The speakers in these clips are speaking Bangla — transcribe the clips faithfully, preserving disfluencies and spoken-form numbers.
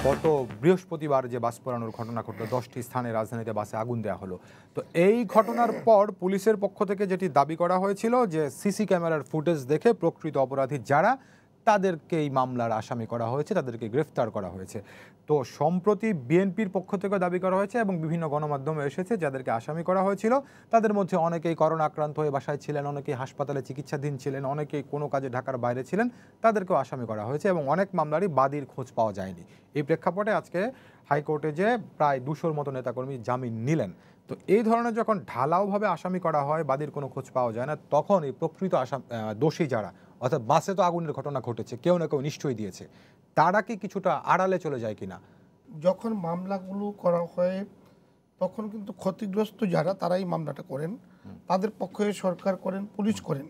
গত বৃহস্পতিবার যে বাস পোড়ানোর ঘটনা ঘটল, দশটি স্থানে রাজধানীতে বাসে আগুন দেওয়া হলো। তো এই ঘটনার পর পুলিশের পক্ষ থেকে যেটি দাবি করা হয়েছিল যে সিসি ক্যামেরার ফুটেজ দেখে প্রকৃত অপরাধী যারা তাদেরকে এই মামলার আসামি করা হয়েছে, তাদেরকে গ্রেফতার করা হয়েছে। তো সম্প্রতি বিএনপির পক্ষ থেকে দাবি করা হয়েছে এবং বিভিন্ন গণমাধ্যমে এসেছে যাদেরকে আসামি করা হয়েছিল তাদের মধ্যে অনেকেই করোনা আক্রান্ত হয়ে বাসায় ছিলেন, অনেকেই হাসপাতালে চিকিৎসাধীন ছিলেন, অনেকেই কোনো কাজে ঢাকার বাইরে ছিলেন, তাদেরকেও আসামি করা হয়েছে এবং অনেক মামলারই বাদীর খোঁজ পাওয়া যায়নি। এই প্রেক্ষাপটে আজকে হাইকোর্টে যে প্রায় দুশোর মতো নেতাকর্মী জামিন নিলেন। তো এই ধরনের যখন ঢালাওভাবে আসামি করা হয়, বাদীর কোনো খোঁজ পাওয়া যায় না, তখন এই প্রকৃত আসাম দোষী যারা, অর্থাৎ বাসে তো আগুনের ঘটনা ঘটেছে, কেউ না কেউ নিশ্চয়ই দিয়েছে, তারা কি কিছুটা আড়ালে চলে যায় কিনা? যখন মামলাগুলো করা হয় তখন কিন্তু ক্ষতিগ্রস্ত যারা তারাই মামলাটা করেন, তাদের পক্ষে সরকার করেন, পুলিশ করেন।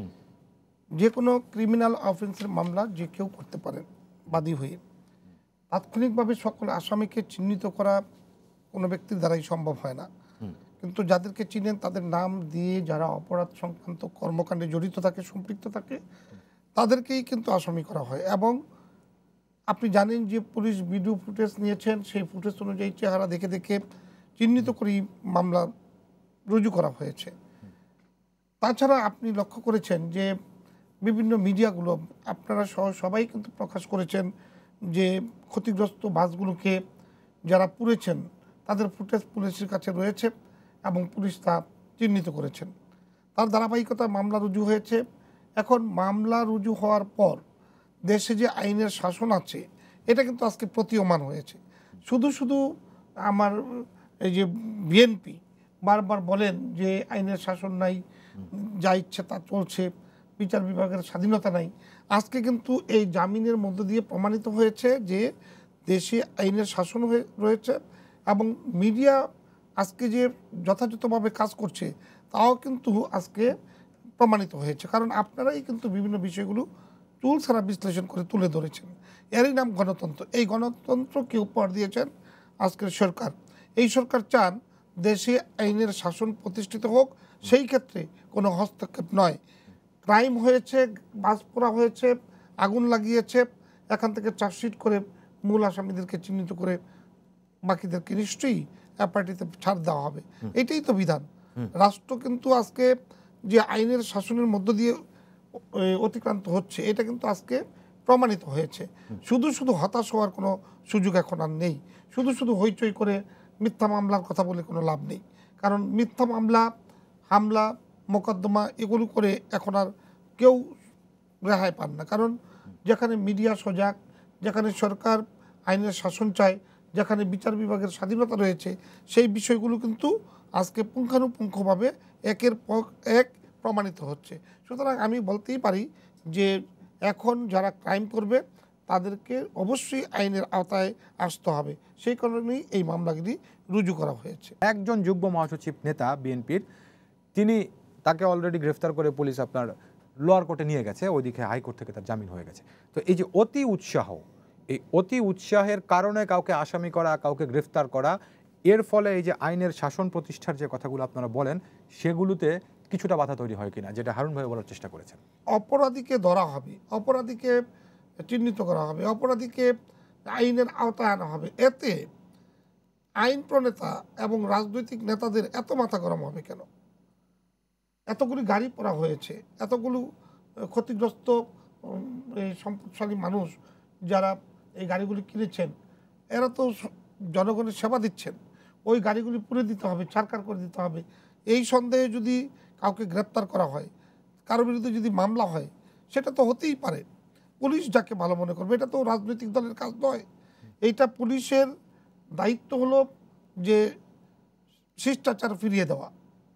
যে কোনো ক্রিমিনাল অফেন্সের মামলা যে কেউ করতে পারেন বাদী হয়ে। তাৎক্ষণিকভাবে সকল আসামিকে চিহ্নিত করা কোনো ব্যক্তির দ্বারাই সম্ভব হয় না, কিন্তু যাদেরকে চিনেন তাদের নাম দিয়ে যারা অপরাধ সংক্রান্ত কর্মকাণ্ডে জড়িত থাকে, সম্পৃক্ত থাকে, তাদেরকেই কিন্তু আসামি করা হয়। এবং আপনি জানেন যে পুলিশ ভিডিও ফুটেজ নিয়েছেন, সেই ফুটেজ অনুযায়ী চেহারা দেখে দেখে চিহ্নিত করেই মামলা রুজু করা হয়েছে। তাছাড়া আপনি লক্ষ্য করেছেন যে বিভিন্ন মিডিয়াগুলো আপনারা সহ সবাই কিন্তু প্রকাশ করেছেন যে ক্ষতিগ্রস্ত বাসগুলোকে যারা পুড়েছেন তাদের ফুটেজ পুলিশের কাছে রয়েছে এবং পুলিশ তা চিহ্নিত করেছেন। তার ধারাবাহিকতা মামলা রুজু হয়েছে। এখন মামলা রুজু হওয়ার পর দেশে যে আইনের শাসন আছে এটা কিন্তু আজকে প্রতীয়মান হয়েছে। শুধু শুধু আমার এই যে বিএনপি বারবার বলেন যে আইনের শাসন নাই, যা ইচ্ছে তা চলছে, বিচার বিভাগের স্বাধীনতা নাই। আজকে কিন্তু এই জামিনের মধ্য দিয়ে প্রমাণিত হয়েছে যে দেশে আইনের শাসন হয়ে রয়েছে এবং মিডিয়া আজকে যে যথাযথভাবে কাজ করছে তাও কিন্তু আজকে প্রমাণিত হয়েছে। কারণ আপনারাই কিন্তু বিভিন্ন বিষয়গুলো চুল ছাড়া বিশ্লেষণ করে তুলে ধরেছেন। এরই নাম গণতন্ত্র। এই গণতন্ত্রকে উপহার দিয়েছেন আজকের সরকার। এই সরকার চান দেশে আইনের শাসন প্রতিষ্ঠিত হোক, সেই ক্ষেত্রে কোনো হস্তক্ষেপ নয়। ক্রাইম হয়েছে, বাস পোড়া হয়েছে, আগুন লাগিয়েছে, এখান থেকে চার্জশিট করে মূল আসামিদেরকে চিহ্নিত করে বাকিদেরকে নিশ্চয়ই অ্যাপার্টিতে ছাড় দেওয়া হবে। এটাই তো বিধান। রাষ্ট্র কিন্তু আজকে যে আইনের শাসনের মধ্য দিয়ে অতিক্রান্ত হচ্ছে এটা কিন্তু আজকে প্রমাণিত হয়েছে। শুধু শুধু হতাশ হওয়ার কোনো সুযোগ এখন আর নেই। শুধু শুধু হইচই করে মিথ্যা মামলার কথা বলে কোনো লাভ নেই। কারণ মিথ্যা মামলা, হামলা, মোকদ্দমা এগুলো করে এখন আর কেউ রেহাই পান না। কারণ যেখানে মিডিয়া সজাগ, যেখানে সরকার আইনের শাসন চায়, যেখানে বিচার বিভাগের স্বাধীনতা রয়েছে, সেই বিষয়গুলো কিন্তু আজকে পুঙ্খানুপুঙ্খভাবে একের পর এক প্রমাণিত হচ্ছে। সুতরাং আমি বলতেই পারি যে এখন যারা ক্রাইম করবে তাদেরকে অবশ্যই আইনের আওতায় আসতে হবে। সেই কারণেই এই মামলাগুলি রুজু করা হয়েছে। একজন যুগ্ম মহাসচিব নেতা বিএনপির, তিনি তাকে অলরেডি গ্রেফতার করে পুলিশ আপনার লোয়ার কোর্টে নিয়ে গেছে, ওইদিকে হাইকোর্ট থেকে তার জামিন হয়ে গেছে। তো এই যে অতি উৎসাহ, এই অতি উৎসাহের কারণে কাউকে আসামি করা, কাউকে গ্রেফতার করা, এর ফলে এই যে আইনের শাসন প্রতিষ্ঠার যে কথাগুলো আপনারা বলেন সেগুলোতে কিছুটা বাধা তৈরি হয় কিনা, যেটা হারুন ভাই বলার চেষ্টা করেছেন। অপরাধীকে ধরা হবে, অপরাধীকে চিহ্নিত করা হবে, অপরাধীকে আইনের আওতায় আনা হবে। এতে আইন প্রণেতা এবং রাজনৈতিক নেতাদের এত মাথা গরম হবে কেন? এতগুলি গাড়ি পোড়া হয়েছে, এতগুলো ক্ষতিগ্রস্ত এই সম্পদশালী মানুষ যারা এই গাড়িগুলি কিনেছেন, এরা তো জনগণের সেবা দিচ্ছেন। ওই গাড়িগুলি পুড়ে দিতে হবে, ছারখার করে দিতে হবে। এই সন্দেহে যদি কাউকে গ্রেপ্তার করা হয়, কারোর বিরুদ্ধে যদি মামলা হয়, সেটা তো হতেই পারে। পুলিশ যাকে ভালো মনে করবে, এটা তো রাজনৈতিক দলের কাজ নয়। এইটা পুলিশের দায়িত্ব হলো যে শিষ্টাচার ফিরিয়ে দেওয়া।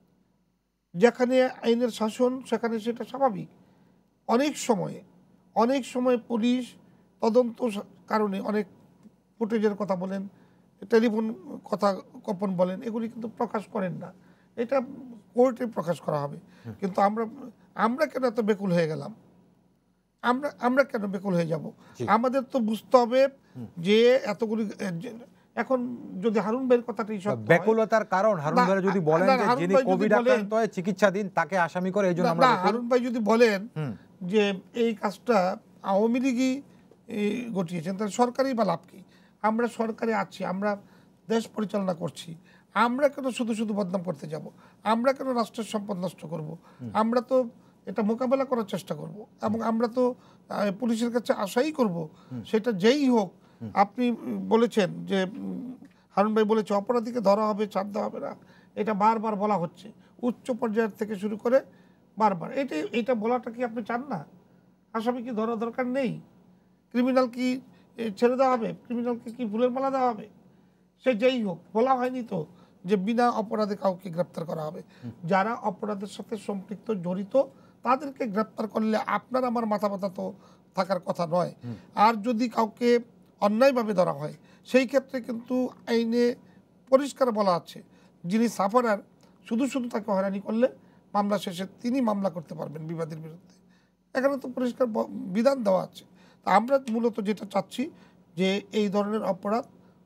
যেখানে আইনের শাসন সেখানে সেটা স্বাভাবিক। অনেক সময়ে অনেক সময় পুলিশ তদন্ত কারণে অনেক ফুটেজের কথা বলেন, টেলিফোন কথা গোপন বলেন, এগুলি কিন্তু প্রকাশ করেন না। এটা কোর্টে প্রকাশ করা হবে। কিন্তু আমরা আমরা কেন এত বেকুল হয়ে গেলাম? আমরা আমরা কেন বেকুল হয়ে যাব? আমাদের তো বুঝতে হবে যে এতগুলি, এখন যদি হারুন ভাইয়ের কথাটা বেকুলতার কারণ, হারুন ভাই যদি বলেন যে যিনি কোভিড আক্রান্ত হয়ে চিকিৎসাধীন তাকে আসামি করে, এইজন্য আমরা, হারুন ভাই যদি বলেন যে এই কাজটা আওয়ামী লীগই ঘটিয়েছেন, তাহলে সরকারই বা লাভ কি? আমরা সরকারে আছি, আমরা দেশ পরিচালনা করছি, আমরা কেন শুধু শুধু বদনাম করতে যাব? আমরা কেন রাষ্ট্রের সম্পদ নষ্ট করব? আমরা তো এটা মোকাবেলা করার চেষ্টা করব এবং আমরা তো পুলিশের কাছে আশাই করব সেটা যেই হোক। আপনি বলেছেন যে হারুন ভাই বলেছে অপরাধীকে ধরা হবে, ছাড় দেওয়া হবে না, এটা বারবার বলা হচ্ছে উচ্চ পর্যায়ের থেকে শুরু করে বারবার। এটা এটা বলাটা কি আপনি চান না? আসামি কি ধরা দরকার নেই? ক্রিমিনাল কি ছেড়ে দেওয়া হবে? ক্রিমিনালকে কি ফুলের মালা দেওয়া হবে? সে যেই হোক, বলা হয়নি তো যে বিনা অপরাধে কাউকে গ্রেপ্তার করা হবে। যারা অপরাধের সাথে সম্পৃক্ত জড়িত তাদেরকে গ্রেপ্তার করলে আপনার আমার মাথা ব্যথা তো থাকার কথা নয়। আর যদি কাউকে অন্যায়ভাবে ধরা হয় সেই ক্ষেত্রে কিন্তু আইনে পরিষ্কার বলা আছে যিনি সাফারার শুধু শুধু তাকে হয়রানি করলে মামলা শেষে তিনি মামলা করতে পারবেন বিবাদীর বিরুদ্ধে। এখানে তো পরিষ্কার বিধান দেওয়া আছে। তা আমরা মূলত যেটা চাচ্ছি যে এই ধরনের অপরাধ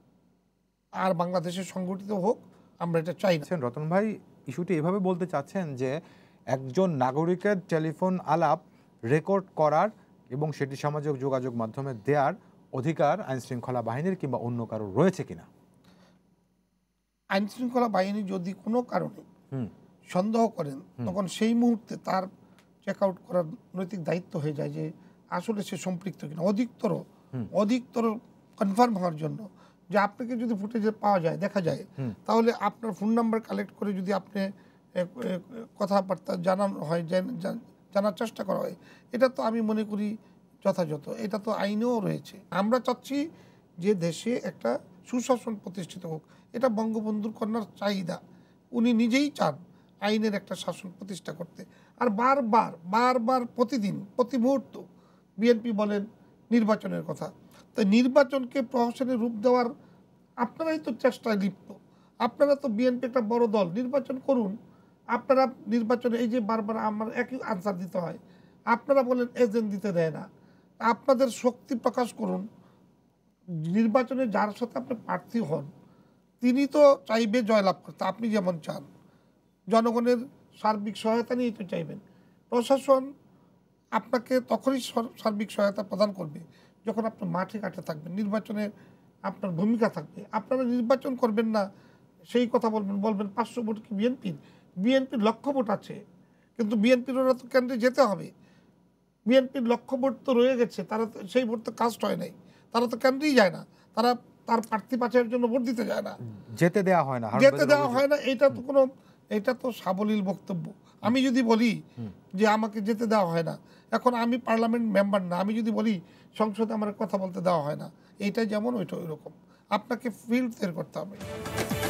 আর বাংলাদেশে সংগঠিত হোক, আমরা এটা চাই না। রতন ভাই ইস্যুটি এভাবে বলতে চাচ্ছেন যে একজন নাগরিকের টেলিফোন আলাপ রেকর্ড করার এবং সেটি সামাজিক যোগাযোগ মাধ্যমে দেওয়ার অধিকার আইনশৃঙ্খলা বাহিনীর কিংবা অন্য কারো রয়েছে কিনা? আইনশৃঙ্খলা বাহিনী যদি কোনো কারণে সন্দেহ করেন তখন সেই মুহূর্তে তার চেক আউট করার নৈতিক দায়িত্ব হয়ে যায় যে আসলে সে সম্পৃক্ত কিনা, অধিকতর অধিকতর কনফার্ম হওয়ার জন্য। যে আপনাকে যদি ফুটেজে পাওয়া যায়, দেখা যায়, তাহলে আপনার ফোন নাম্বার কালেক্ট করে যদি আপনি কথাবার্তা জানানো হয়, জানার চেষ্টা করা হয়, এটা তো আমি মনে করি যথাযথ। এটা তো আইনেও রয়েছে। আমরা চাচ্ছি যে দেশে একটা সুশাসন প্রতিষ্ঠিত হোক। এটা বঙ্গবন্ধুর কন্যার চাহিদা। উনি নিজেই চান আইনের একটা শাসন প্রতিষ্ঠা করতে। আর বারবার বারবার প্রতিদিন প্রতি মুহূর্ত বিএনপি বলেন নির্বাচনের কথা। তো নির্বাচনকে প্রহসনের রূপ দেওয়ার আপনারাই তো চেষ্টায় লিপ্ত। আপনারা তো বিএনপি একটা বড় দল, নির্বাচন করুন। আপনারা নির্বাচনে এই যে বারবার আমার একই আনসার দিতে হয়, আপনারা বলেন এজেন্ট দিতে দেয় না। আপনাদের শক্তি প্রকাশ করুন। নির্বাচনে যার সাথে আপনি প্রার্থী হন তিনি তো চাইবে জয়লাভ করতে, আপনি যেমন চান। জনগণের সার্বিক সহায়তা নিয়েই তো চাইবেন। প্রশাসন আপনাকে তখনই সার্বিক সহায়তা প্রদান করবে যখন আপনি মাঠে ঘাটে থাকবেন, নির্বাচনে আপনার ভূমিকা থাকবে। আপনারা নির্বাচন করবেন না সেই কথা বলবেন, বলবেন পাঁচশো ভোট কি বিএনপির? বিএনপির লক্ষ ভোট আছে, কিন্তু বিএনপির ওরা তো কেন্দ্রে যেতে হবে। বিএনপির লক্ষ ভোট তো রয়ে গেছে, তারা সেই ভোট তো কাস্ট হয় নাই, তারা তো কেন্দ্রেই যায় না, তারা তার প্রার্থী বাছাইয়ের জন্য ভোট দিতে যায় না, যেতে দেওয়া হয় না, যেতে দেওয়া হয় না। এটা তো কোনো, এটা তো সাবলীল বক্তব্য। আমি যদি বলি যে আমাকে যেতে দেওয়া হয় না, এখন আমি পার্লামেন্ট মেম্বার না, আমি যদি বলি সংসদে আমার কথা বলতে দেওয়া হয় না, এইটা যেমন ওইটা ওই রকম। আপনাকে ফিল্ড তৈরি করতে হবে।